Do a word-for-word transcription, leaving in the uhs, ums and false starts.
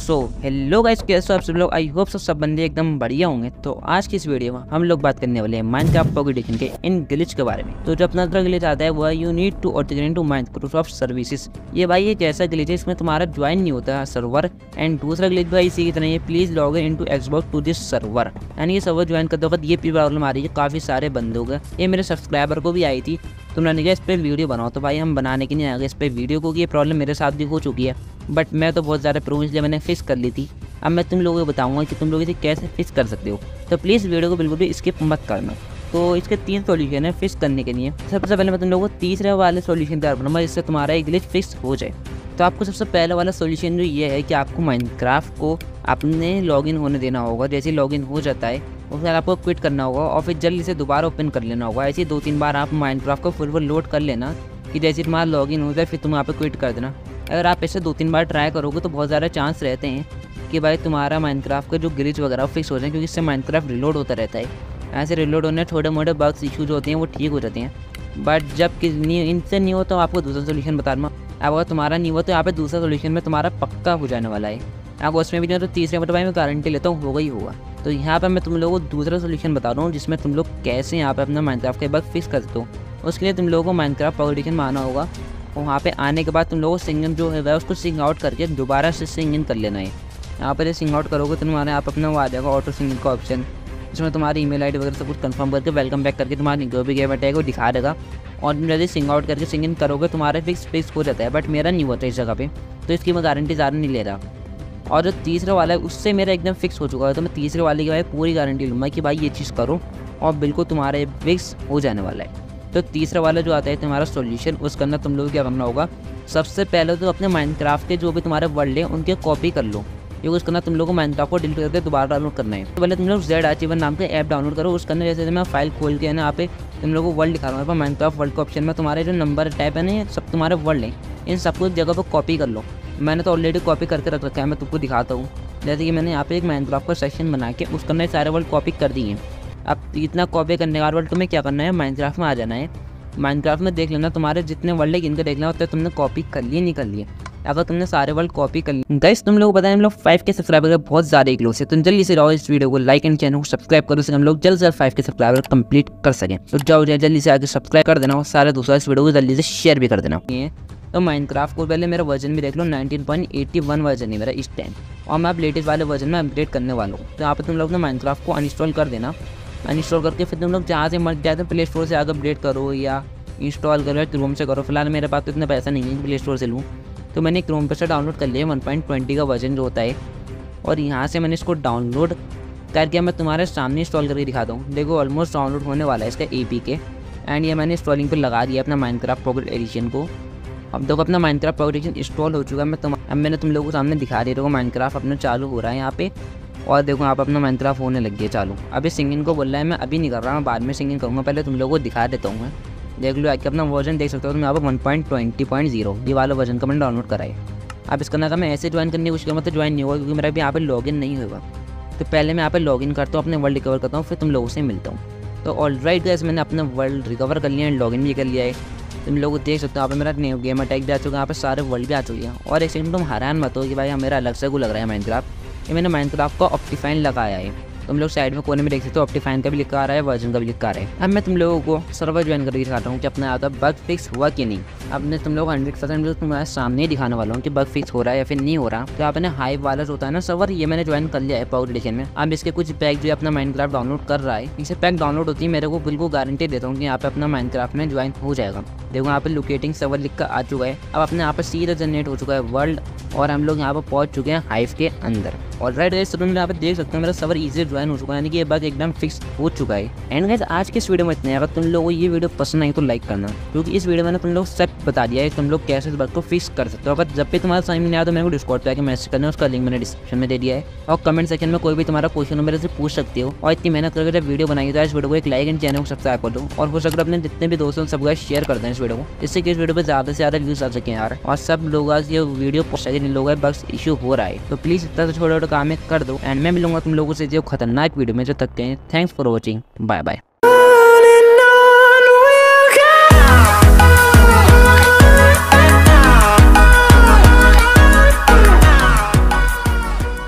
So hello guys, कैसे हो आप सब लोग। आई होप सब सब बंदे एकदम बढ़िया होंगे। तो आज की इस वीडियो में हम लोग बात करने वाले हैं माइनक्राफ्ट पॉकेट एडिशन के इन ग्लिच के बारे में। तो जो अपना अगला ग्लिच आता है वो you need to authenticate to Microsoft services. ये भाई एक ऐसा ग्लिच है इसमें तुम्हारा ज्वाइन नहीं होता है सर्वर। एंड दूसरा ग्लिच भाई इसी की तरह है, please log in to Xbox to this server. यानी ये सर्वर ज्वाइन करते वक्त ये प्रॉब्लम आ रही है काफी सारे बंदों का। ये मेरे सब्सक्राइबर को भी आई थी, तो मैंने कहा इस पर वीडियो बनाओ। तो भाई हम बनाने के नहीं आएंगे इस पर वीडियो, क्योंकि ये प्रॉब्लम मेरे साथ भी हो चुकी है। बट मैं तो बहुत ज़्यादा प्रो, इसलिए मैंने फिक्स कर ली थी। अब मैं तुम लोगों को बताऊंगा कि तुम लोग इसे कैसे फिक्स कर सकते हो। तो प्लीज़ वीडियो को बिल्कुल भी स्किप मत करना। तो इसके तीन सॉल्यूशन है फिक्स करने के लिए। सबसे पहले मैं तुम लोगों को तीसरे वाले सॉल्यूशन तैयार बनाऊंगा जिससे तुम्हारा एक ग्लिच फिक्स हो जाए। तो आपको सबसे पहला वाला सॉल्यूशन जो ये है कि आपको माइनक्राफ्ट को अपने लॉगिन होने देना होगा। जैसे लॉगिन हो जाता है उसके बाद आपको क्विट करना होगा और फिर जल्दी से दोबारा ओपन कर लेना होगा। ऐसे दो तीन बार आप माइनक्राफ्ट को फुल फुल लोड कर लेना कि जैसे तुम्हारा लॉगिन हो जाए फिर तुम यहाँ पे क्विट कर देना। अगर आप ऐसे दो तीन बार ट्राई करोगे तो बहुत ज़्यादा चांस रहते हैं कि भाई तुम्हारा माइनक्राफ्ट का जो ग्लिच वगैरह फिक्स हो जाए, क्योंकि इससे माइनक्राफ्ट रिलोड होता रहता है। ऐसे रिलोड होने छोटे मोटे बग्स इशूज होते हैं वो ठीक हो जाते हैं। बट जब कि इनसे नहीं हो तो आपको दूसरा सोल्यूशन बता दूँगा। अब अगर तुम्हारा नहीं हो तो यहाँ पे दूसरा सोल्यूशन में तुम्हारा पक्का हो जाने वाला है। अब उसमें भी नहीं तो तीसरे मतलब भाई मैं गारंटी लेता हूँ होगा ही होगा। तो यहाँ पर मैं तुम लोगों को दूसरा सोल्यूशन बता रहा हूँ जिसमें तुम लोग कैसे यहाँ पे अपना माइनक्राफ्ट के बग फिक्स कर सकते हो। उसके लिए तुम लोगों को माइनक्राफ्ट पॉकेट एडिशन में आना होगा और वहाँ पे आने के बाद तुम लोगों को सिंग इन जो है उसको सिंग आउट करके दोबारा से सिंग इन कर लेना है। यहाँ पर सिंग आउट करोगे तो तुम्हारे आप अपना वो आ जाएगा ऑटो सिंग इन का ऑप्शन, जिसमें तुम्हारी ईमेल आईडी वगैरह सब कुछ कंफर्म करके वेलकम बैक करके तुम्हारी जो भी गेम अटैक वो दिखा देगा। और तुम यदि सिंग आउट करके सिंग इन करोगे तुम्हारा फिक्स फिक्स हो जाता है। बट मेरा नहीं होता इस जगह पे, तो इसकी मैं गारंटी ज़्यादा नहीं ले रहा। और जो तीसरा वाला है उससे मेरा एकदम फिक्स हो चुका है, तो मैं तीसरे वाले की भाई पूरी गारंटी लूँगा कि भाई ये चीज़ करो और बिल्कुल तुम्हारा फिक्स हो जाने वाला है। तो तीसरा वाला जो आता है तुम्हारा सॉल्यूशन, उसके अंदर तुम लोग क्या करना होगा, सबसे पहले तो अपने माइनक्राफ्ट के जो भी तुम्हारे वर्ल्ड है उनके कॉपी कर लो। क्योंकि उसके अंदर तुम लोग को माइनक्राफ्ट को डिलीट करके दोबारा डाउनलोड करना है। तो पहले तुम लोग जेड अचीवर नाम का ऐप डाउनलोड करो। उसके अंदर जैसे मैं फाइल खोल के है ना यहाँ पे तुम लोगों को वर्ल्ड दिखा रहा हूँ। माइनक्राफ्ट वर्ल्ड के ऑप्शन में तुम्हारे जो नंबर टाइप है ना ये सब तुम्हारे वर्ल्ड है, इन सबको एक जगह पर कॉपी कर लो। मैंने तो ऑलरेडी कॉपी करके रख रखा है, मैं तुमको दिखाता हूँ। जैसे कि मैंने यहाँ पे एक माइनक्राफ्ट का सेक्शन बना के उसके अंदर सारे वर्ल्ड कॉपी कर दिए हैं। अब इतना कॉपी करने के बाद वर्ल्ड तुम्हें क्या करना है, माइनक्राफ्ट में आ जाना है। माइनक्राफ्ट में देख लेना तुम्हारे जितने वर्ल्ड है इनके देखना होता है तुमने कॉपी कर लिए नहीं कर लिए। अगर तुमने सारे वर्ल्ड कॉपी कर लिए गाइस, तुम लोग बताएं हम लोग फाइव के सब्सक्राइबर बहुत ज़्यादा एक लोग से, तुम जल्दी से जाओ इस वीडियो को लाइक एंड चैनल को सब्सक्राइब करो, हम लोग जल्द से जल्द फाइव के सब्सक्राइबर कंप्लीट कर सकें। तो जाओ जाए जल्दी से आगे सब्सक्राइब कर देना और सारे दोस्तों इस वीडियो को जल्दी से शेयर भी कर देना। तो माइनक्राफ्ट को पहले मेरा वर्जन भी देख लो, nineteen point eighty one version है मेरा इस टाइम, और मैं अब लेटेस्ट वाले वर्जन में अपग्रेड करने वाला हूँ। तो यहाँ पर तुम लोग ना माइनक्राफ्ट को अनइंस्टॉल कर देना। अनइंस्टॉल करके फिर तुम लोग जहाँ से मर्ज जाते प्ले स्टोर से आगे अपडेट करो या इंस्टॉल करो या क्रोम से करो। फिलहाल मेरे पास तो इतना पैसा नहीं है प्ले स्टोर से लूँ, तो मैंने क्रोम पर से डाउनलोड कर लिया वन पॉइंट ट्वेंटी का वर्जन जो होता है। और यहाँ से मैंने इसको डाउनलोड करके मैं तुम्हारे सामने इंस्टॉल करके दिखाता हूँ। देखो ऑलमोस्ट डाउनलोड होने वाला है इसका ए पी के। एंड ये मैंने इंस्टॉलिंग पर लगा दिया अपना माइनक्राफ्ट पॉकेट एडिशन को। अब देखो अपना माइनक्राफ्ट पॉकेट एडिशन इंस्टॉल हो चुका है। मैं तुम अब मैंने तुम लोगों को सामने दिखा दिया। देखो माइनक्राफ्ट अपना चालू हो रहा है यहाँ पे, और देखो आप अपना माइनक्राफ्ट होने लग गया चालू। अभी सिंगिंग को बोल रहा है, मैं अभी नहीं कर रहा, मैं बाद में सिंगिंग करूँगा। पहले तुम लोगों को दिखा देता हूँ। मैं देख लो आके अपना वर्जन देख सकते हो। तो मैं यहाँ पर one point twenty point zero ये वाला वर्जन का मैंने डाउनलोड करा है। अब इसका ना मैं ऐसे ज्वाइन करने की कोशिश करूँगा तो ज्वाइन नहीं होगा, क्योंकि मेरा भी यहाँ पे लॉगिन नहीं होगा। तो पहले मैं यहाँ पे लॉगिन करता हूँ, अपने वर्ल्ड रिकवर करता हूँ, फिर तुम लोगों से मिलता हूँ। तो ऑलराइट गाइस, मैंने अपना वर्ल्ड रिकवर कर लिया है, लॉगिन भी कर लिया है। तुम लोग देख सकते हो यहाँ पे मेरा न्यू गेम अटैक भी आ चुका है, यहाँ पे सारे वर्ल्ड भी आ चुके हैं। और एक सेकंड तुम हैरान मत हो कि भाई मेरा अलग से को लग रहा है माइनक्राफ्ट। ये मैंने माइनक्राफ्ट का ऑप्टिफाइन लगाया है। तुम लोग साइड में कोने में देख सकते हो ऑप्टिफाइन का भी लिखा आ रहा है, वर्जन का भी लिखा आ रहा है। अब मैं तुम लोगों को सर्वर ज्वाइन करके दिखाता हूँ कि अपना आता बग फिक्स हुआ कि नहीं। अब मैं तुम लोग हंड्रेड परसेंट तुम्हारे सामने ही दिखाने वाला हूँ कि बग फिक्स हो रहा है या फिर नहीं हो रहा। तो आपने हाइव वाला जो होता है ना सर्वर, ये मैंने ज्वाइन कर लिया है पॉकेट एडिशन में। अब इसके कुछ पैक जो अपना माइनक्राफ्ट डाउनलोड कर रहा है, इसे पैक डाउनलोड होती है मेरे को बिल्कुल गारंटी देता हूँ कि यहाँ पे अपना माइनक्राफ्ट में ज्वाइन हो जाएगा। देखो यहाँ पे लोकेटिंग सर्वर लिख कर आ चुका है। अब अपने यहाँ पे सीधा जनरेट हो चुका है वर्ल्ड, और हम लोग यहाँ पर पहुँच चुके हैं हाइव के अंदर। और राइट गाइस, तुम यहाँ पे देख सकते हो मेरा सर्वर इजीली ज्वाइन हो चुका है, यानी कि ये बग एकदम फिक्स हो चुका है। एंड गाइस आज के इस वीडियो में इतने। अगर तुम लोगों को ये वीडियो पसंद आई तो लाइक करना, क्योंकि इस वीडियो में तुम लोग सब बता दिया है तुम लोग कैसे इस बग को फिक्स कर सकते हो। अगर जब भी तुम्हारा समझ में नहीं आया तो मेरे को डिस्कॉर्ड पे आके मैसेज करना, उसका लिंक मैंने डिस्क्रिप्शन में दे दिया है। और कमेंट सेक्शन में कोई भी तुम्हारा क्वेश्चन हो मेरे से पूछ सकते हो। और इतनी मेहनत करके जब वीडियो बनाई तो इस वीडियो को एक लाइक एंड चैनल को सब्सक्राइब कर दो, और हो सकता है अपने जितने भी दोस्तों सबका शेयर कर दें इस वीडियो को, इससे कि इस वीडियो पर ज़्यादा से ज़्यादा व्यूज आ सके यार, और सब लोग आज ये वीडियो पहुँच सके जिन लोगों का बग्स इशू हो रहा है। तो प्लीज़ इतना छोटा छोटा काम कर दो। एंड मैं मिलूंगा तुम लोगों से जो खतरनाक वीडियो में। जो तक के thanks for watching, bye bye.